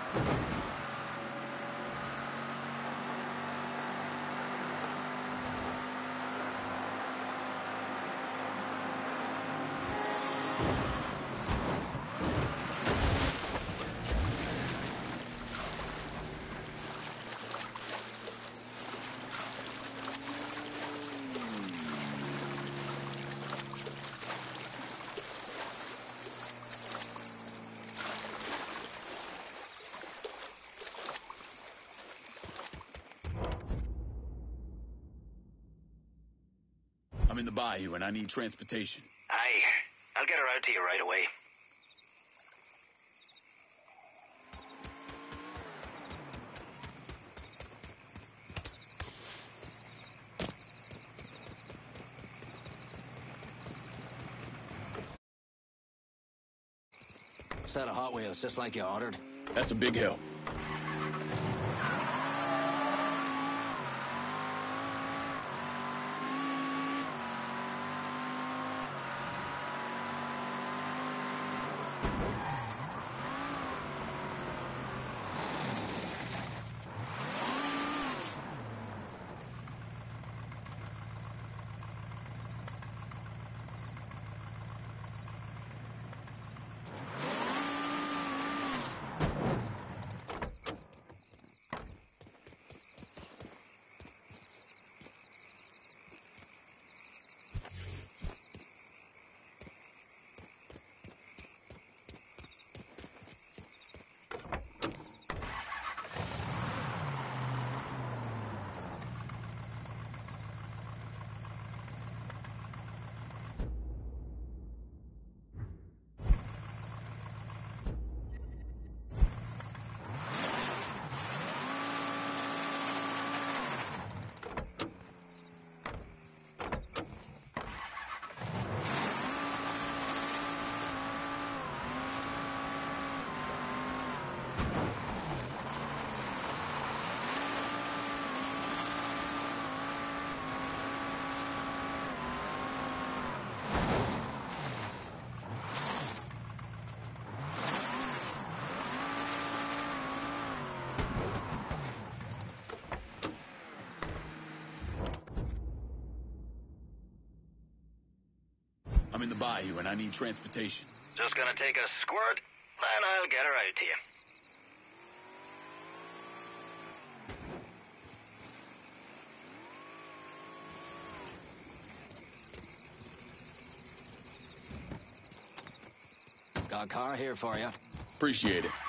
I'm in the bayou and I need transportation. Aye. I'll get her out to you right away. Set of Hot Wheels, just like you ordered. That's a big help. I'm in the bayou and I need transportation. Just gonna take a squirt, then I'll get her out to you. Got a car here for you. Appreciate it.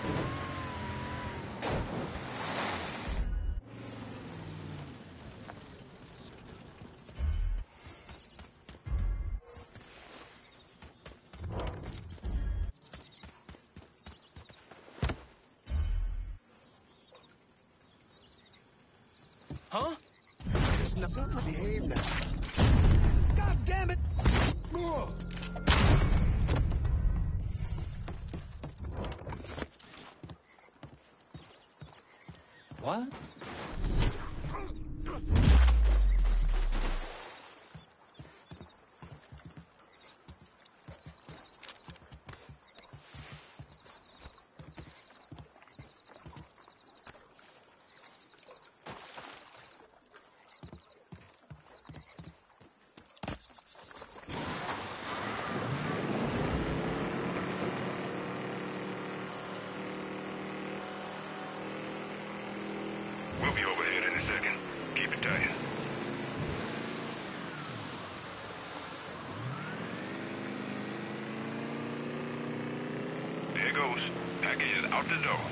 Huh? It's not something to behave now. God damn it! Ugh. What? We'll be overhead in a second. Keep it tight. There goes. Package is out the door.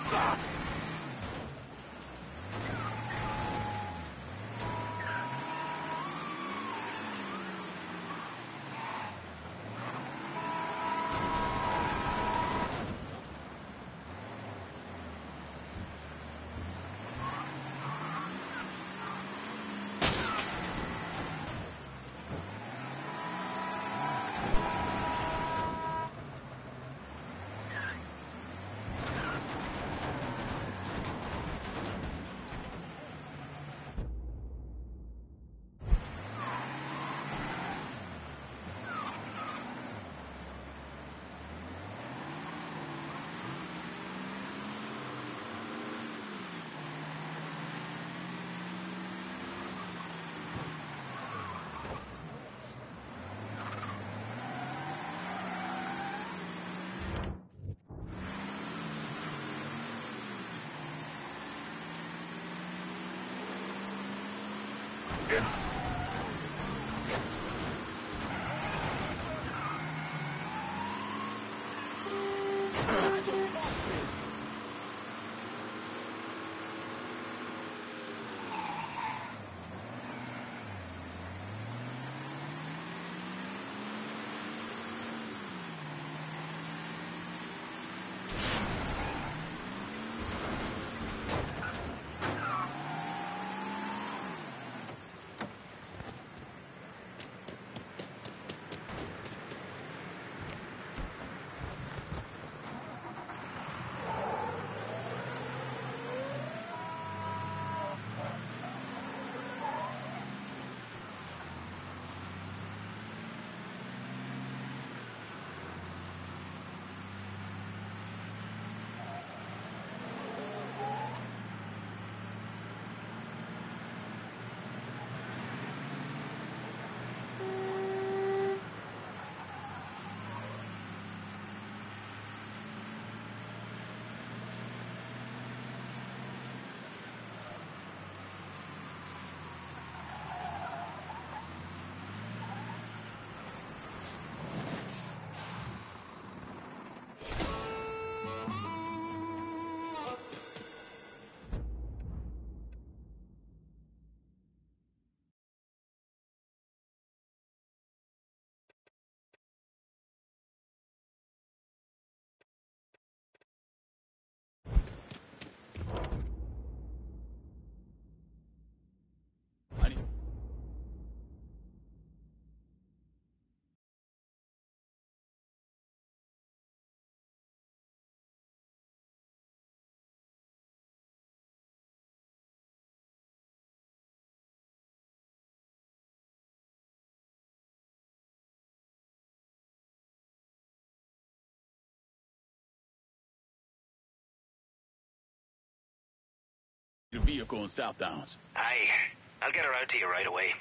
The vehicle in South Downs. Aye. I'll get her out to you right away.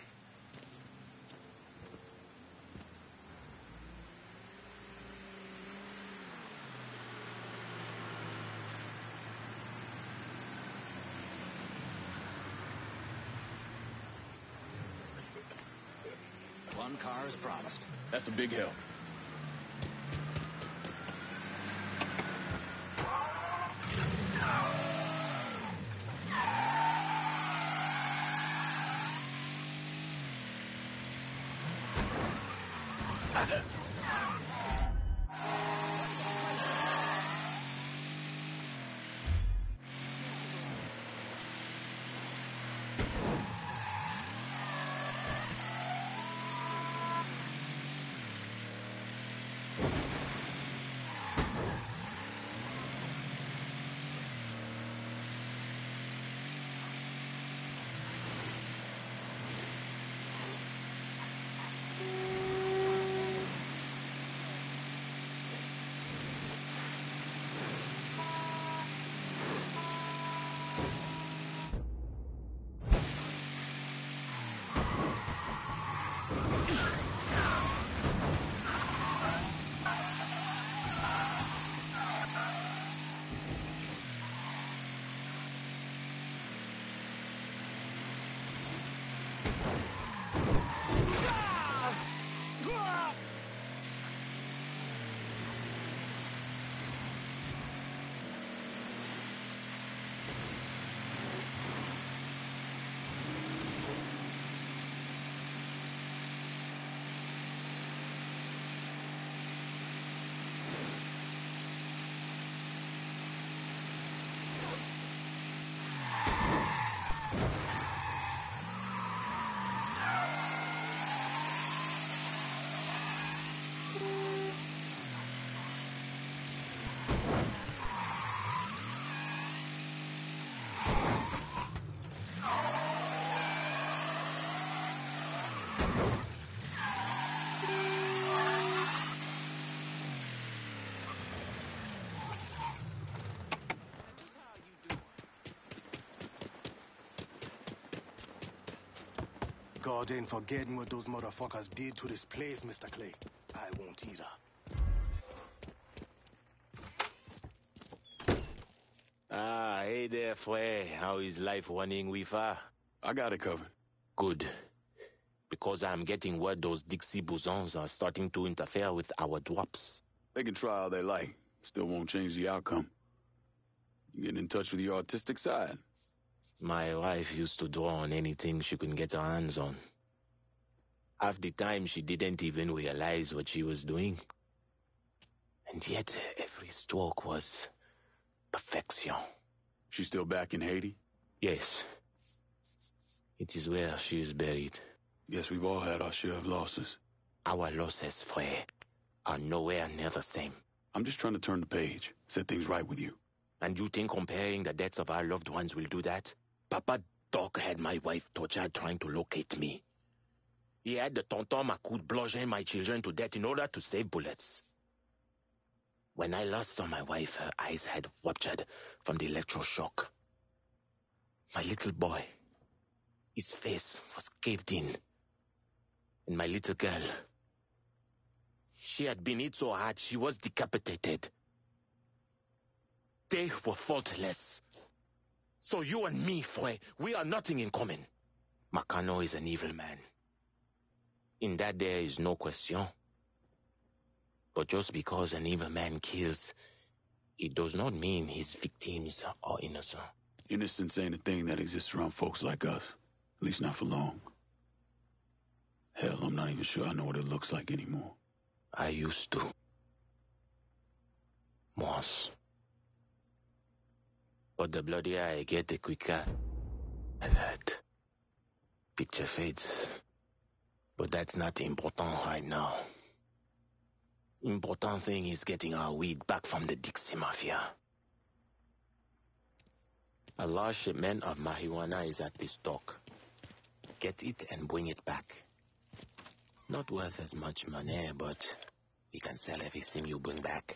One car is promised. That's a big help. God ain't forgetting what those motherfuckers did to this place, Mr. Clay. I won't either. Ah, hey there, Fue. How is life running with her? I got it covered. Good. Because I'm getting word those Dixie bosons are starting to interfere with our drops. They can try all they like. Still won't change the outcome. You getting in touch with your artistic side? My wife used to draw on anything she could get her hands on. Half the time she didn't even realize what she was doing. And yet every stroke was perfection. She's still back in Haiti? Yes. It is where she is buried. Guess we've all had our share of losses. Our losses, Fue, are nowhere near the same. I'm just trying to turn the page, set things right with you. And you think comparing the deaths of our loved ones will do that? Papa Doc had my wife tortured trying to locate me. He had the Tonton Macoute bludgeon my children to death in order to save bullets. When I last saw my wife, her eyes had ruptured from the electroshock. My little boy, his face was caved in. And my little girl, she had been hit so hard she was decapitated. They were faultless. So you and me, Fue, we are nothing in common. Makano is an evil man. In that there is no question. But just because an evil man kills, it does not mean his victims are innocent. Innocence ain't a thing that exists around folks like us. At least not for long. Hell, I'm not even sure I know what it looks like anymore. I used to. Once. But the bloodier I get, the quicker I hurt. Picture fades. But that's not important right now. Important thing is getting our weed back from the Dixie Mafia. A large shipment of marijuana is at this dock. Get it and bring it back. Not worth as much money, but we can sell everything you bring back.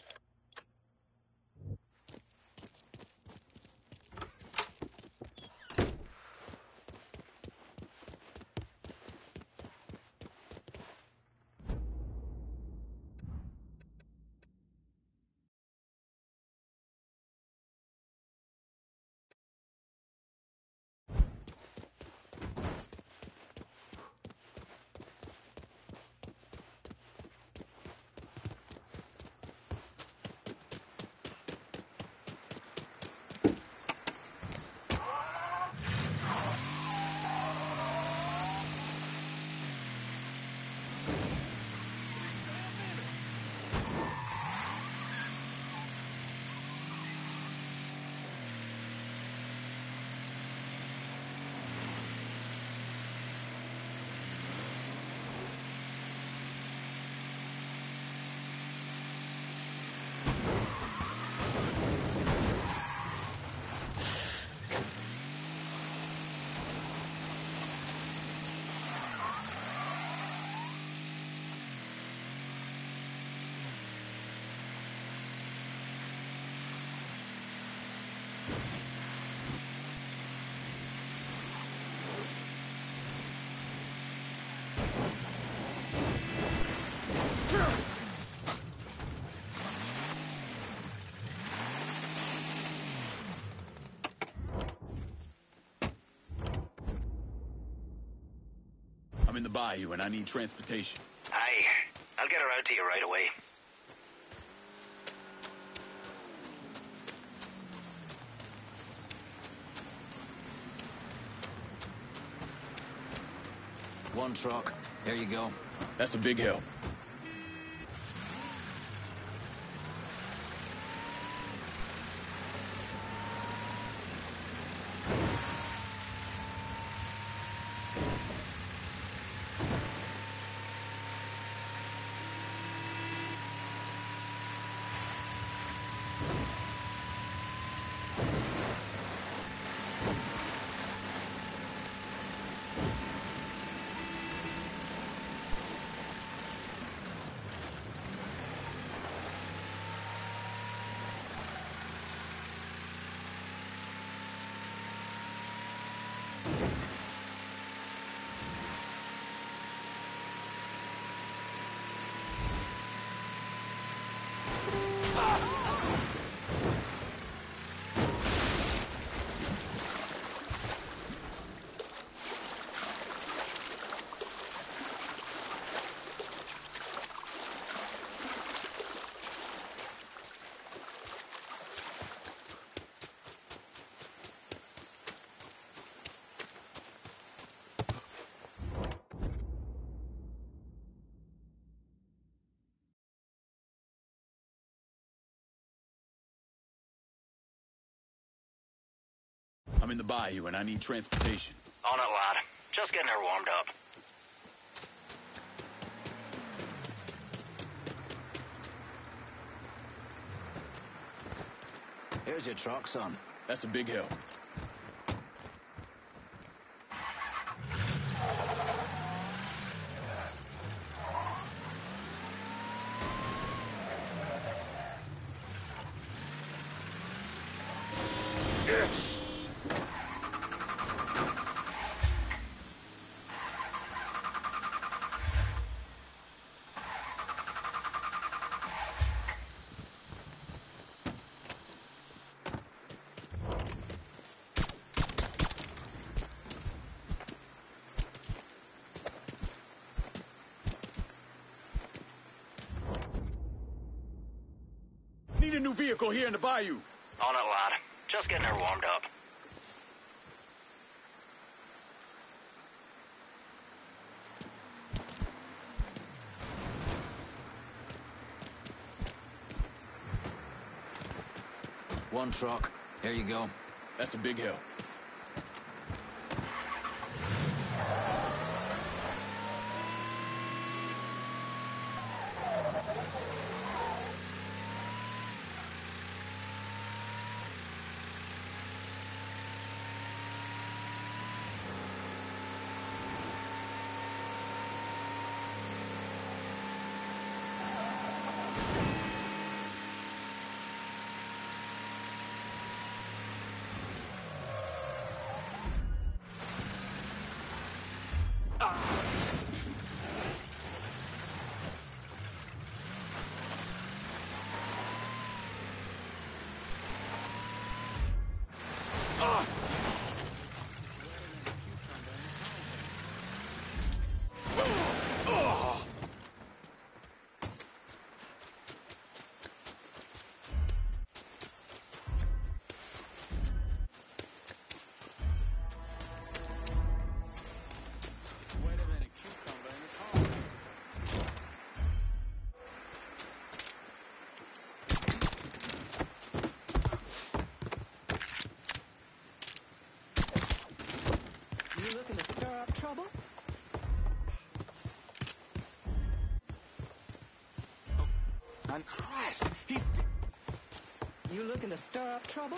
I'm in the bayou and I need transportation. Aye. I'll get her out to you right away. One truck. There you go. That's a big help. in the bayou and I need transportation. On it, lad. Just getting her warmed up. Here's your truck, son. That's a big help. Need a new vehicle here in the bayou. On it, lad. Just getting her warmed up. One truck. Here you go. That's a big help. You looking to stir up trouble? On Christ, he's... You looking to stir up trouble?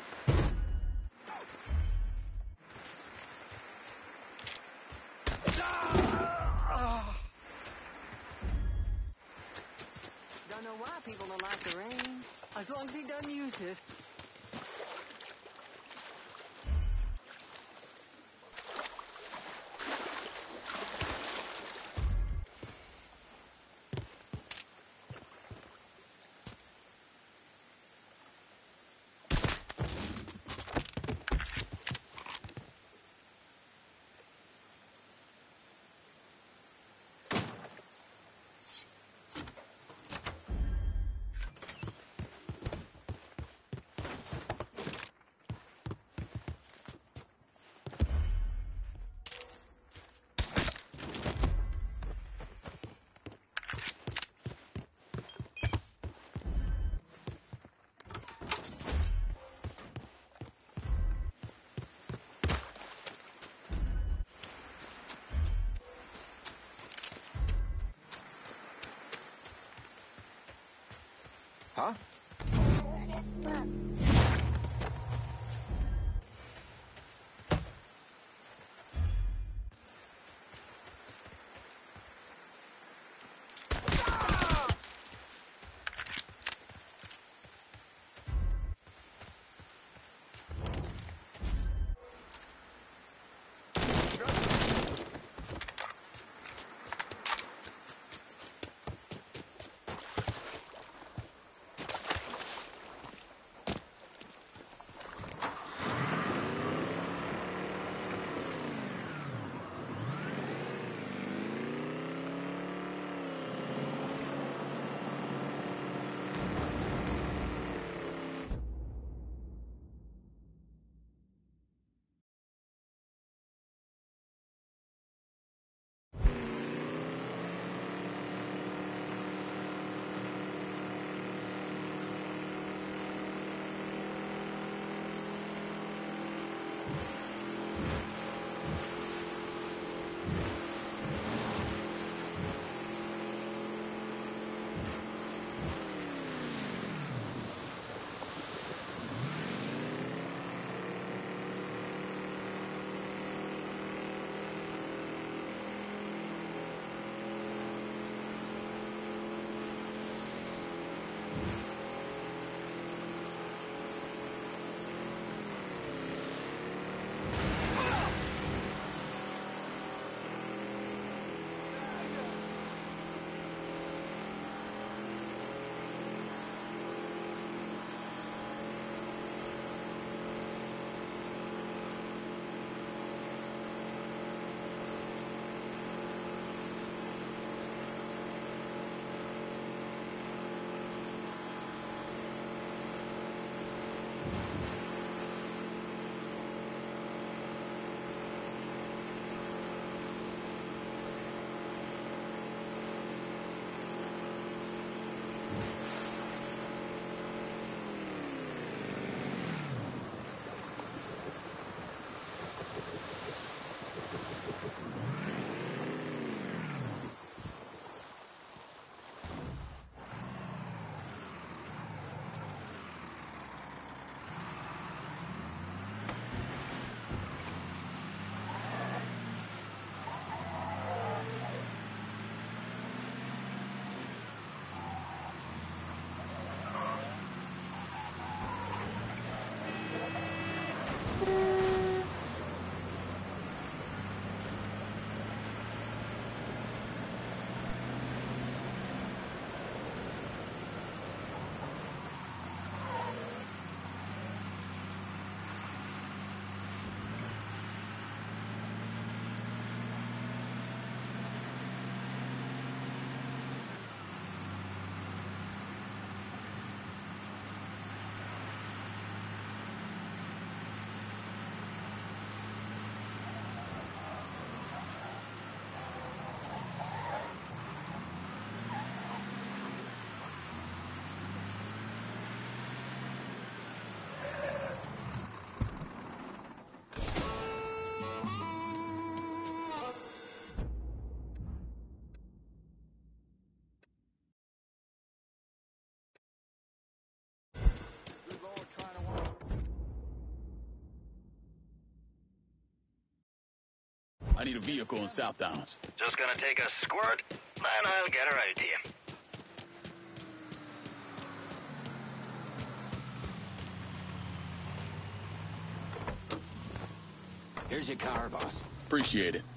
Don't know why people don't like the rain. As long as he doesn't use it. Huh? I need a vehicle in South Downs. Just gonna take a squirt, and I'll get her out to you. Here's your car, boss. Appreciate it.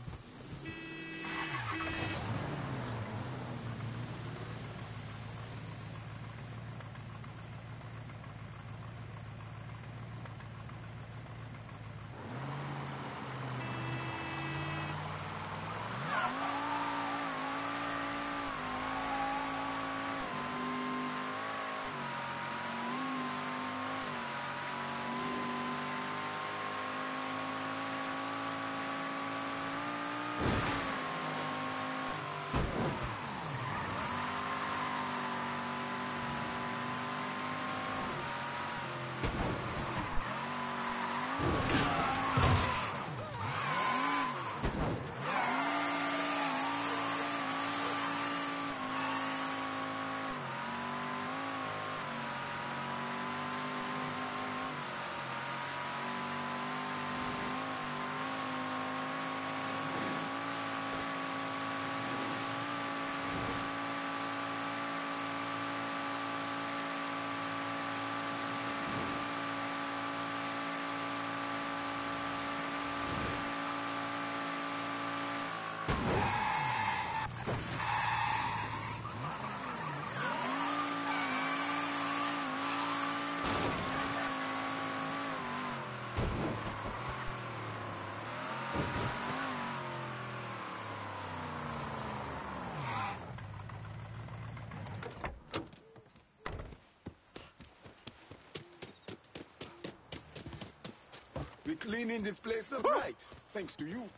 We're cleaning this place up right, thanks to you.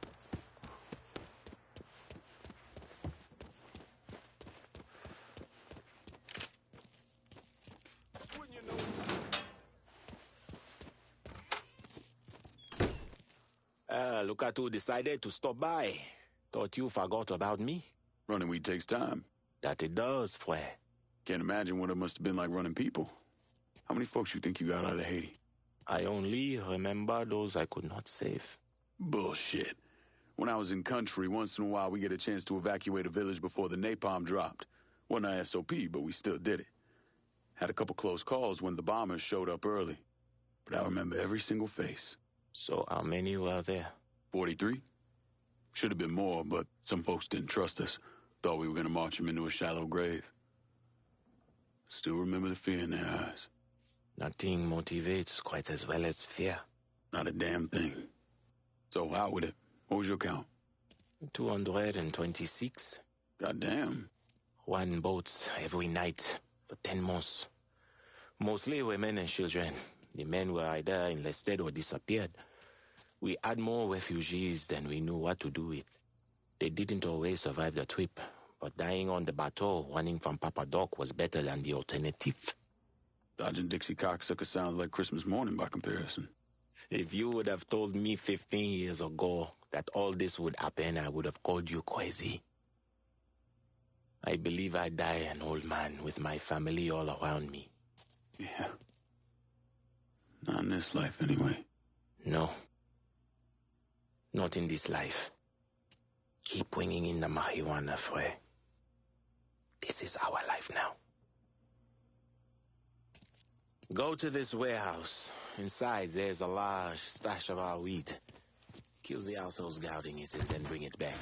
Wouldn't you know? Well, look at who decided to stop by. Thought you forgot about me. Running weed takes time. That it does, Frere. Can't imagine what it must have been like running people. How many folks you think you got out of Haiti? I only remember those I could not save. Bullshit. When I was in country, once in a while we get a chance to evacuate a village before the napalm dropped. Wasn't our SOP, but we still did it. Had a couple close calls when the bombers showed up early. But I remember every single face. So how many were there? 43? Should have been more, but some folks didn't trust us. Thought we were going to march them into a shallow grave. Still remember the fear in their eyes. Nothing motivates quite as well as fear. Not a damn thing. So how with it? What was your count? 226. Goddamn. One boat every night for 10 months. Mostly women and children. The men were either enlisted or disappeared. We had more refugees than we knew what to do with. They didn't always survive the trip, but dying on the bateau running from Papa Doc was better than the alternative. Dodging Dixie cocksucker sounds like Christmas morning by comparison. If you would have told me 15 years ago that all this would happen, I would have called you crazy. I believe I die an old man with my family all around me. Yeah. Not in this life, anyway. No. Not in this life. Keep bringing in the marijuana, Frere. This is our life now. Go to this warehouse. Inside, there's a large stash of our weed. Kill the assholes guarding it and then bring it back.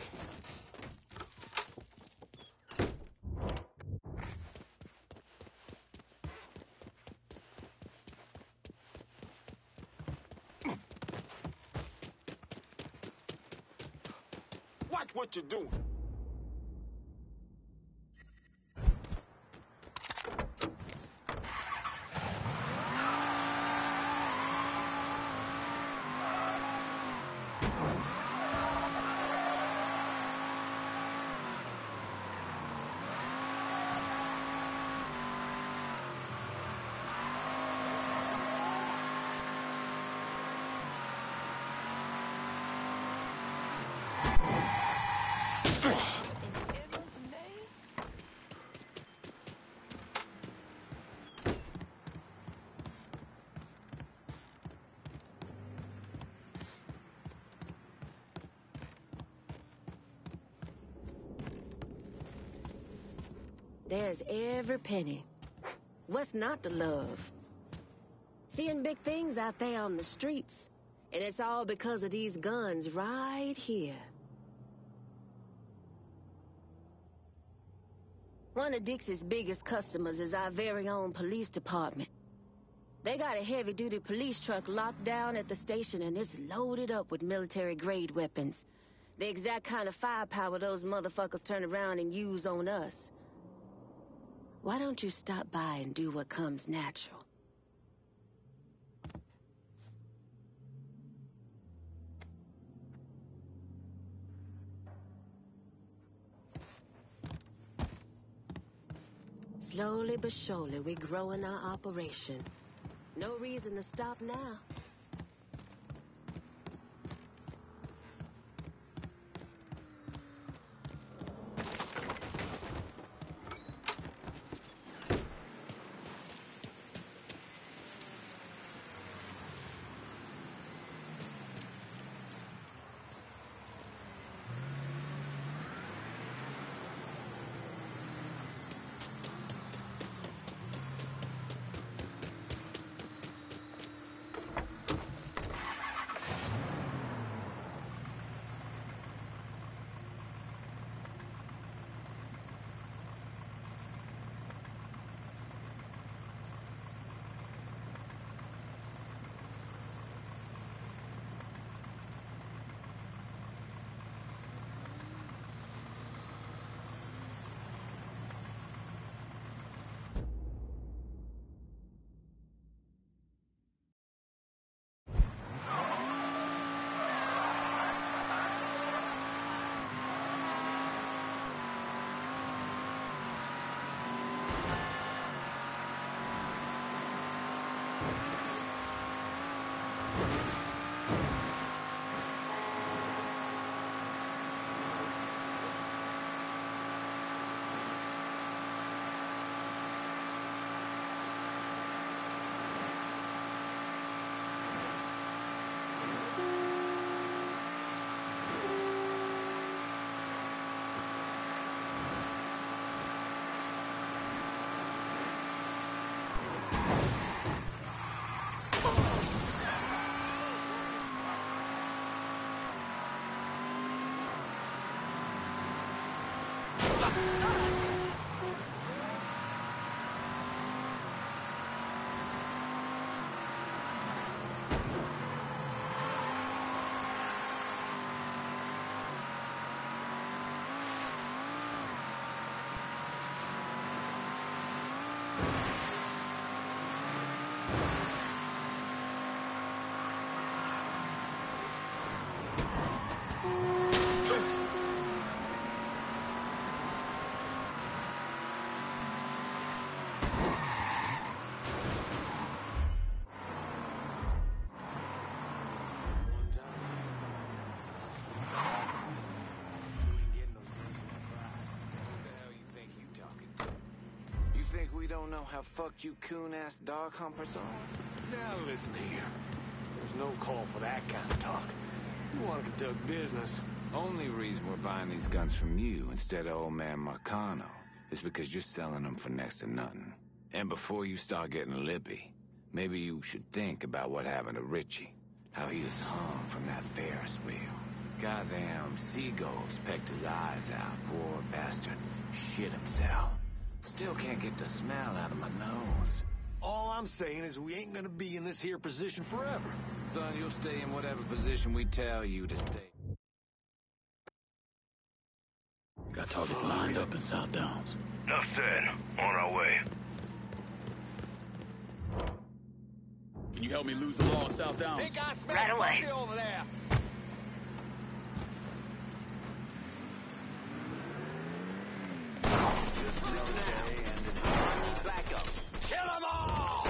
Watch what you're doing. There's every penny. What's not to love? Seeing big things out there on the streets. And it's all because of these guns right here. One of Dixie's biggest customers is our very own police department. They got a heavy-duty police truck locked down at the station, and it's loaded up with military-grade weapons. The exact kind of firepower those motherfuckers turn around and use on us. Why don't you stop by and do what comes natural? Slowly but surely, we're growing our operation. No reason to stop now. Think we don't know how fucked you coon-ass dog humpers are? Now listen here. There's no call for that kind of talk. You want to conduct business. Only reason we're buying these guns from you instead of old man Marcano is because you're selling them for next to nothing. And before you start getting lippy, maybe you should think about what happened to Richie. How he was hung from that Ferris wheel. Goddamn seagulls pecked his eyes out, poor bastard. Shit himself. Still can't get the smell out of my nose. All I'm saying is we ain't gonna be in this here position forever. Son, you'll stay in whatever position we tell you to stay. Got targets lined up in South Downs. Enough said. On our way. Can you help me lose the law in South Downs? Think I smell Right away. pussy over there. Back up. Kill them all!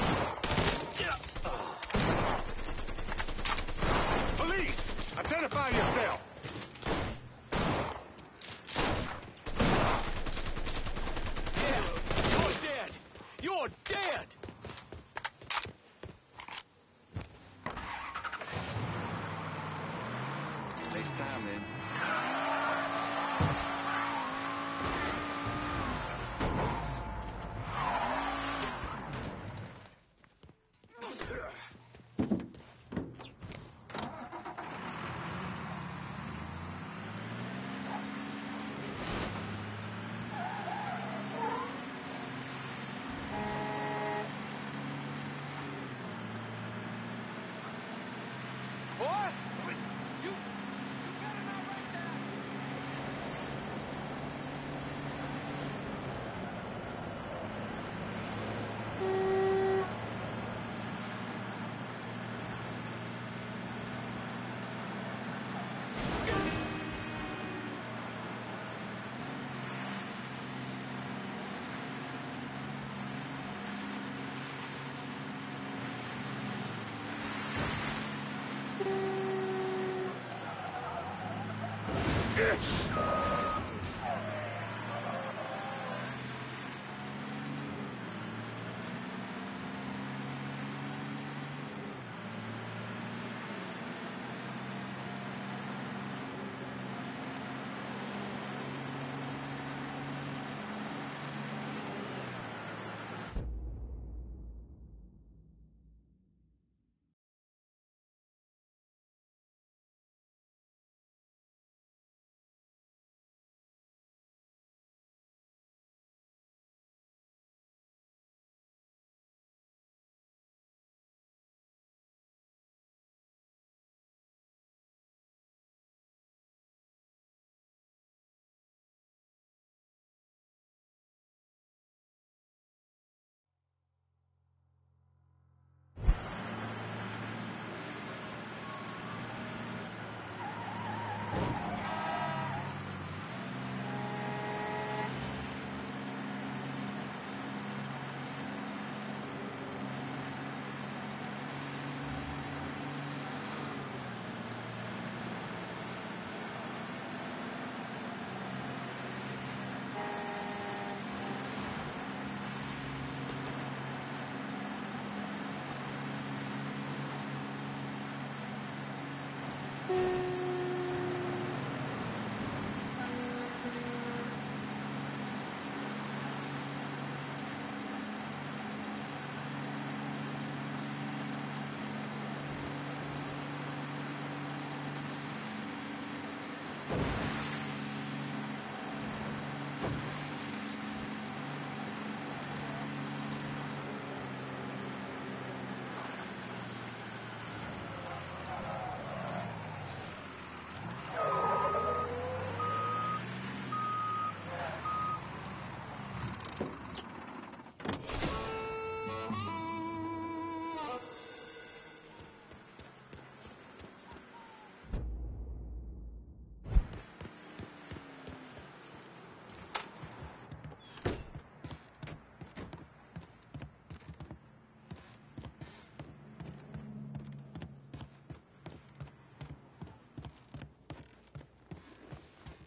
Police! Identify yourself! Yeah, you're dead! You're dead! Takes time, man.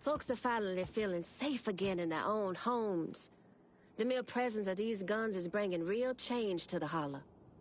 Folks are finally feeling safe again in their own homes. The mere presence of these guns is bringing real change to the holler.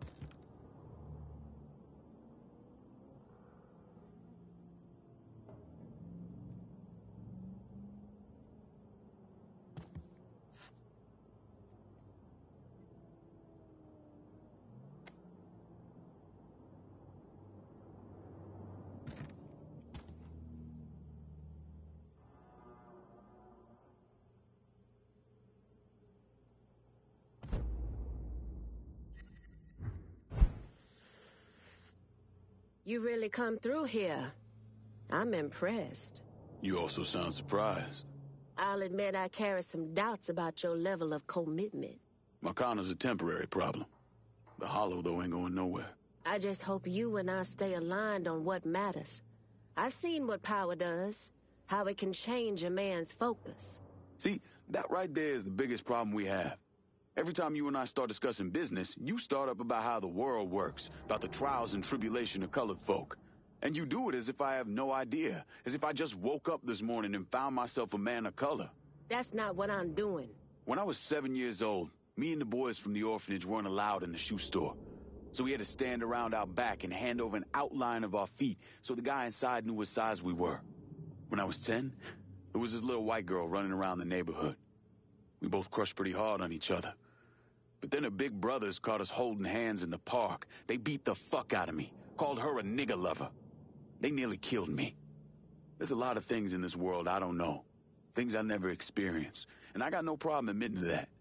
You really come through here. I'm impressed. You also sound surprised. I'll admit I carry some doubts about your level of commitment. Marcana's a temporary problem. The Hollow, though, ain't going nowhere. I just hope you and I stay aligned on what matters. I've seen what power does, how it can change a man's focus. See, that right there is the biggest problem we have. Every time you and I start discussing business, you start up about how the world works, about the trials and tribulation of colored folk. And you do it as if I have no idea, as if I just woke up this morning and found myself a man of color. That's not what I'm doing. When I was 7 years old, me and the boys from the orphanage weren't allowed in the shoe store. So we had to stand around out back and hand over an outline of our feet so the guy inside knew what size we were. When I was 10, there was this little white girl running around the neighborhood. We both crushed pretty hard on each other. But then her big brothers caught us holding hands in the park. They beat the fuck out of me, called her a nigger lover. They nearly killed me. There's a lot of things in this world I don't know, things I never experienced, and I got no problem admitting to that.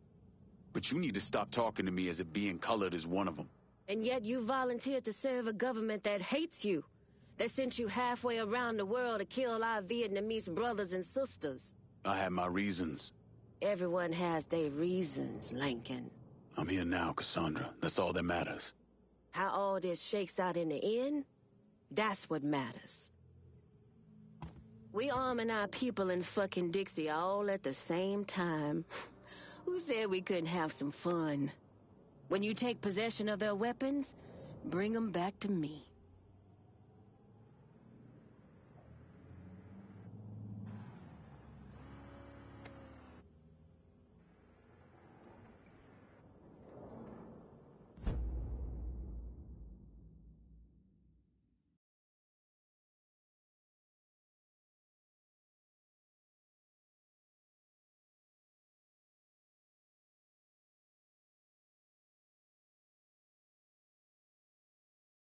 But you need to stop talking to me as if being colored is one of them. And yet you volunteered to serve a government that hates you, that sent you halfway around the world to kill our Vietnamese brothers and sisters. I had my reasons. Everyone has their reasons, Lincoln. I'm here now, Cassandra. That's all that matters. How all this shakes out in the end, that's what matters. We arming our people in fucking Dixie all at the same time. Who said we couldn't have some fun? When you take possession of their weapons, bring them back to me.